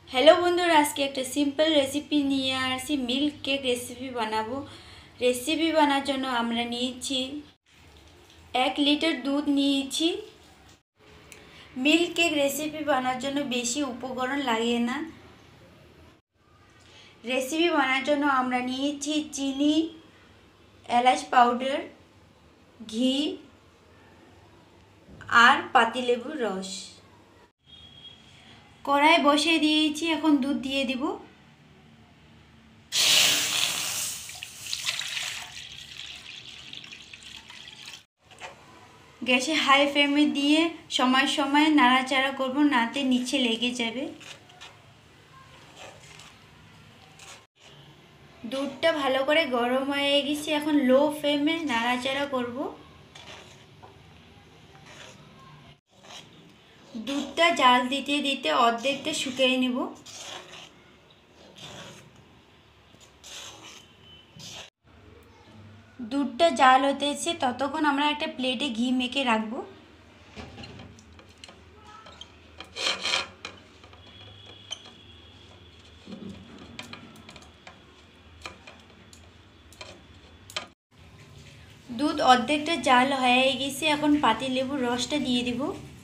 Hello बंधुरा आज के एक सिम्पल रेसिपि निये आसि मिल्क केक रेसिपि बनाबो। रेसिपि बानार जोन्नो आमरा नियेछि 1 लिटार दूध नियेछि। मिल्क केक रेसिपि बानार जोन्नो बेशी उपकरण लागे ना। रेसिपि बानार जोन्नो आमरा नियेछि चीनी, एलाच पाउडार, घी और पातिलेबुर रस। कड़ाई बसिए दिएछि, एखन दूध दिए দিব। गैसे हाई फ्लेमे दिए समय समय नाड़ाचाड़ा करब, नाते नीचे लेगे जाबे। दूधटा भालो करे गरम हये गेছে, এখন लो फ्लेमे नाड़ाचाड़ा करब। दूधटा जाल दीते दीते अर्धेकटा शुकिয়ে নেব। दूधटा जाल হতেছে ততক্ষণ আমরা একটা প্লেটে ঘি মেখে রাখব। दूध অর্ধেকটা জাল হয়ে গেছে, এখন পাতিলেবুর রসটা দিয়ে দিব।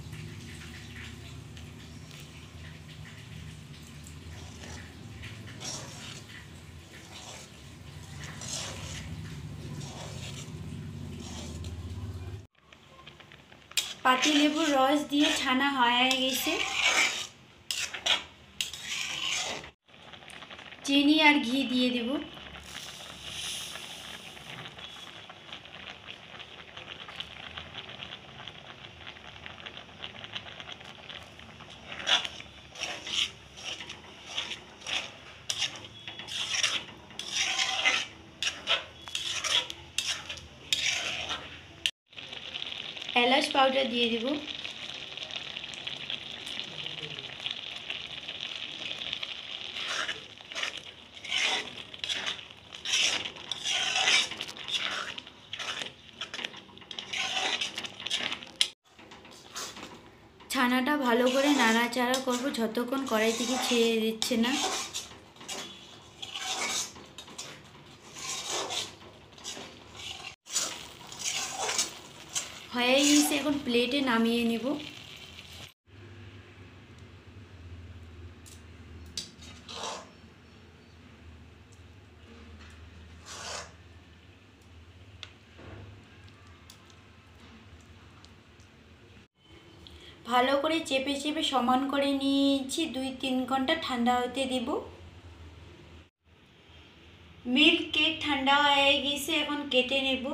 পাতিলেবুর রস দিয়ে ছানা হয়ে গেছে। চিনি আর ঘি দিয়ে দেব। এলাচ পাউডার দিয়ে দেব। ছানাটা ভালো করে নাড়াচাড়া করব যতক্ষণ কড়াই থেকে ছেড়ে দিচ্ছে না। হয়ে গেছে, এখন প্লেটে নামিয়ে নেব। ভালো করে চেপে চেপে সমান করে নিয়েছি। 2-3 ঘন্টা ঠান্ডা হতে দেব। মিল্ক কেক ঠান্ডা হয়ে গেছে, এখন কেটে নেব।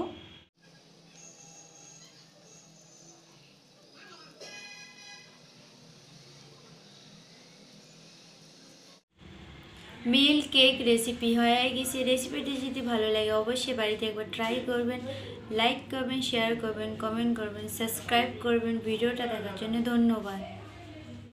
मिल्क केक रेसिपि হয়ে গেছে। রেসিপিটি যদি ভালো লাগে অবশ্যই বাড়িতে একবার ট্রাই করবেন, লাইক করবেন, শেয়ার করবেন, কমেন্ট করবেন, সাবস্ক্রাইব করবেন। ভিডিওটা দেখার জন্য ধন্যবাদ।